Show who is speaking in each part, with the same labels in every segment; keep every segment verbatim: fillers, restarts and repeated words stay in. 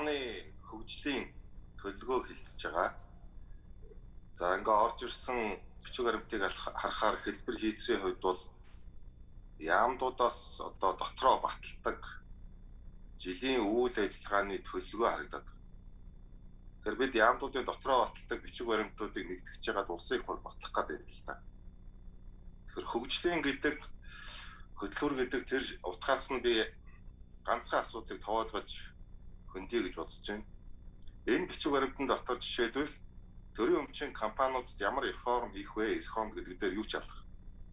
Speaker 1: оны хөгжлийн төлөвлөгөө хэлцэж байгаа. За ингээ орж ирсэн бичиг баримтыг харахаар хэлбэр хийцрийн хувьд бол яамдуудаас одоо дотроо баталдаг жилийн үйл ажиллагааны төлөвлөгөө харагдаад байна. Тэгэхээр бид яамдуудын дотроо баталдаг бичиг баримтуудыг нэгтгэж байгаа улсын их хурл батлах гэдэг юм л та. Тэгэхээр хөгжлийн гэдэг хөтөлбөр гэдэг тэр утгаас нь би ганцхан асуудлыг тоолгож хөндөе гэж бодож байна. Энэ бичиг баримтын дотор жишээлбэл төрийн өмчийн компаниудад ямар реформ хийх вэ, реформ гэдэг дээр юу ч авах.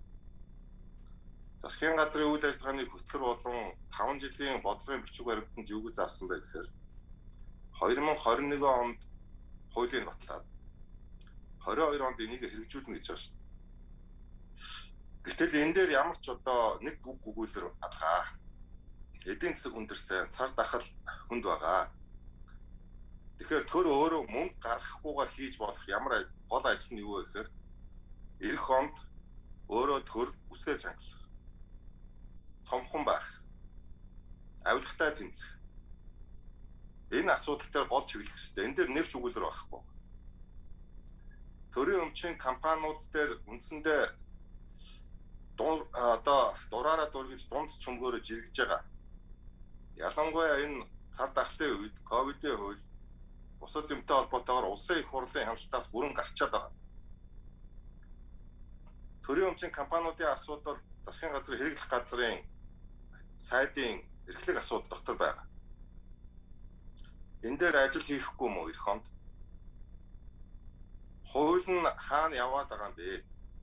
Speaker 1: Засгийн газрын үйл ажиллагааны хөтөлбөр болон таван жилийн бодлогын бичиг баримтанд юу гэж заасан бэ гэхээр хоёр мың хорин нэгэн онд хуулийг батлаад хорин хоёр онд энийг хэрэгжүүлнэ гэж байгаа шүү дээ. Гэтэл энэ дээр ямар ч одоо нэг үг өгүүлэр алгаа. Эдийн засаг хүндэрсэн, цар тахал хүнд байгаа. Тэгэхээр төр өөрөө мөнгө гаргахгүйгээр хийж болох ямар гол ажил нь юу вэ гэхээр эх онд өөрөө төр үсээ чангалах. Цомхон байх. Авилгатай тэмцэх. Энэ асуудал дээр гол чиглэх хэрэгтэй. Энэ дээр нэг ч өгүүлэр байхгүй. Төрийн өмчийн компаниуд дээр үндсэндээ одоо дураараа дургиж дунд чөмгөөрөж иргэж байгаа. Ялангуяа энэ цар тахлын үед ковидын үед бусад юмтай холбоотойгоор улсын их хурлын хяналтаас бүрэн гарчаад байгаа. Төрийн өмчийн компаниудын асуудал засгийн газрын хэрэглэх газрын сайдын эрхлэх асуудал дотор байгаа. Энэ дээр ажил хийхгүй мó эх онд? Хууль нь хаана яваад байгаа юм бэ?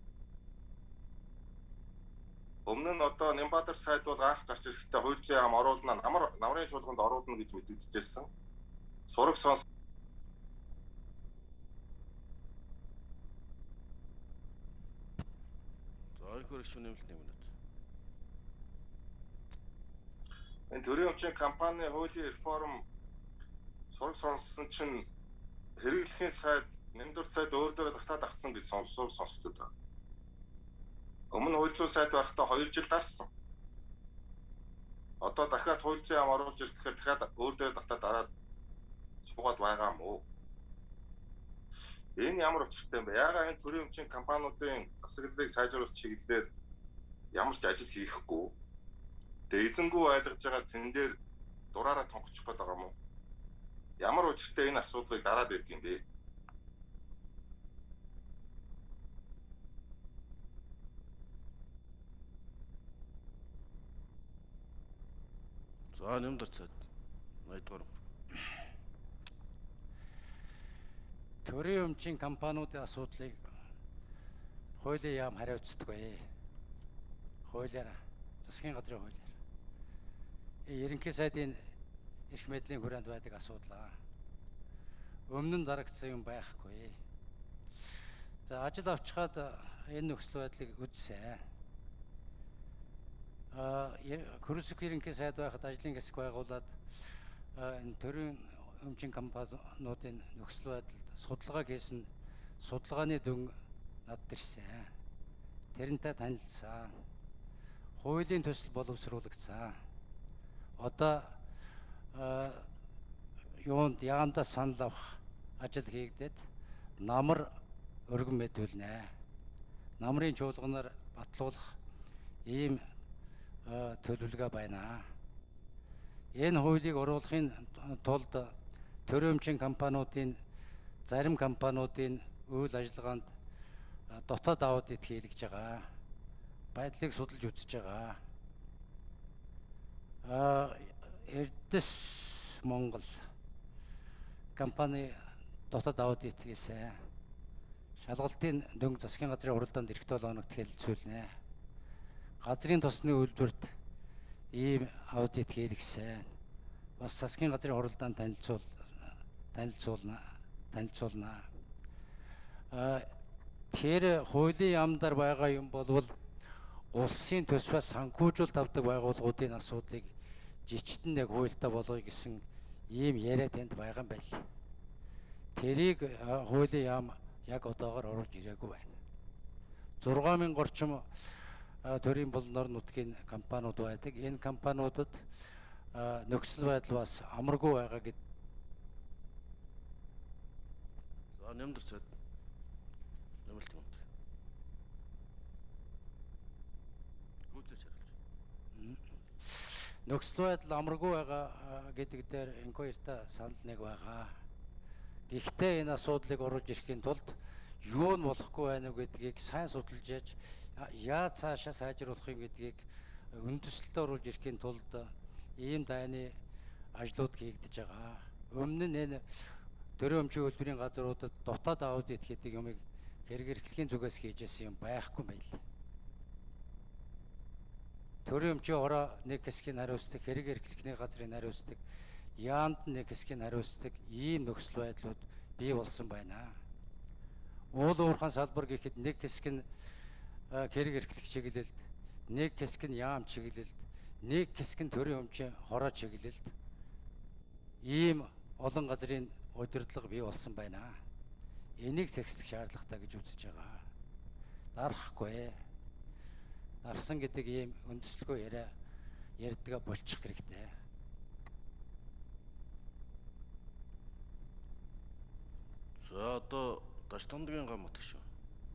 Speaker 1: Өмнө нь одоо Нямбатар сайд бол анх гарч ирэхдээ хууль зүйн яам оруулна, намар намрын шуулганд оруулна гэж мэдэгдэжсэн. Сураг сонс
Speaker 2: Correction нэмэлт нэг минут.
Speaker 1: Энэ төрийн өмчийн компани хуулийн реформ сураг сонссон чинь хэрэглэхийн сайд, нэмдүр сайд өөр дөрөв татаад авцсан гэж сонсдог сонсогдод байна. Өмнө хууль зүйн сайд байхдаа хоёр жил дарсан. Одоо дахиад хууль зүйн яам оруулж ирэх гэхээр дахиад өөр дөрөв татаад дараад суугаад байгаа юм уу? Энэ ямар учиртай юм бэ? Яагаад энэ төрийн өмчийн компаниудын засаглалыг сайжруулах чиглэлээр ямар ч ажил хийхгүй? Тэгээ эзэнгүй ойлгож байгаа тэн дээр дураараа тонгочих гээд байгаа юм уу? Ямар учиртай энэ асуудлыг дараад байдаг юм бэ?
Speaker 2: За нэмдэр цаад найдвар.
Speaker 3: Төрийн өмчийн компаниудын асуудлыг хуулийн яам хариуцдаг бай. Хуулиар, засгийн газрын хуулиар. Ерөнхий сайдын эрх мэдлийн хүрээнд байдаг асуудал. Өмнө нь дарагдсан юм байхгүй. За ажил авчихад энэ нөхцөл байдлыг үзсэн. А Хөрөсөх ерөнхий сайд байхад ажлын хэсэг байгуулад энэ төрийн өмчийн компаниудын нөхцөл байдалд судалгаа хийсэн судалгааны дүн надад ирсэн. Тэрнтэй танилцсан. Хуулийн төсөл боловсруулагдсан. Одоо юунд яамдаа санал авах ажил хийгдээд намар өргөн мэдүүлнэ. Намрын чуулганаар батлуулах ийм төлөвлөгөө байна. Энэ хуулийг оруулахын тулд төрийн өмчийн компаниудын зарим компаниудын үйл ажиллагаанд дотоод аудит хийлгэж байгаа. Байдлыг судалж үзэж байгаа. А Эрдэс Монгол компани дотоод аудит хийсэн. Шалгалтын дөнгө засгийн газрын хуралдаанд эх долоо хоногт хэлэлцүүлнэ. Газрын тосны үйлдвэрт ийм аудит хийлгсэн. Бас засгийн газрын хуралдаанд танилцуул танилцуулна танилцуулна. А тэр хуулийн яамдаар байгаа юм болвол улсын төсвөөс санхүүжүүлэлт авдаг байгууллагуудын асуудлыг жичтэн яг хуультай болгоё гэсэн ийм яриа тэнд байгаа юм байл. Тэрийг хуулийн яам яг одоогоор оруулж ирээгүй байна. зургаан мянга орчим төрийн болноор нутгийн компаниуд байдаг. Энэ компаниудад нөхцөл байдал бас амаргүй байгаа
Speaker 2: За нэмдэрцээд нэмэлт юм. Гүйцэж хариулж.
Speaker 3: Нөхцөл байдал амаргүй байгаа а, гэдэг дээр инкуертаа санал нэг байгаа. Гэхдээ энэ асуудлыг оруулж ирэхийн тулд юу нь болохгүй байна уу гэдгийг сайн судалж яж а, яаж цаашаа сайжруулах юм гэдгийг үндэслэлд оруулж ирэхийн тулд ийм дайны ажлууд хийгдэж байгаа. Өмнө нь энэ төрийн өмчийн хөлбөрийн газруудад дотоод аудит гэдэг юмыг хэрэг эрхлэхийн зүгээс хийж байсан юм байхгүй байлаа. Төрийн өмчийн хороо нэг хэсгийг хариуцдаг, хэрэг эрхлэхний газрыг хариуцдаг, яамд нэг хэсгийг хариуцдаг ийм нөхцөл байдлууд бий болсон байна. Уул уурхайн салбар гэхэд нэг хэсэг нь хэрэг эрхлэх чиглэлд, нэг хэсэг нь яам чиглэлд, нэг хэсэг нь төрийн өмчийн хороо чиглэлд ийм олон газрын удирдлага бий болсон байна. Энийг зэгслэх шаардлагатай гэж үзэж байгаа. Дарахгүй. Дарсан гэдэг ийм үндэслэлгүй яриа ярьдгаа болчих хэрэгтэй.
Speaker 2: За одоо Даш Тондгийн гам утга шүү.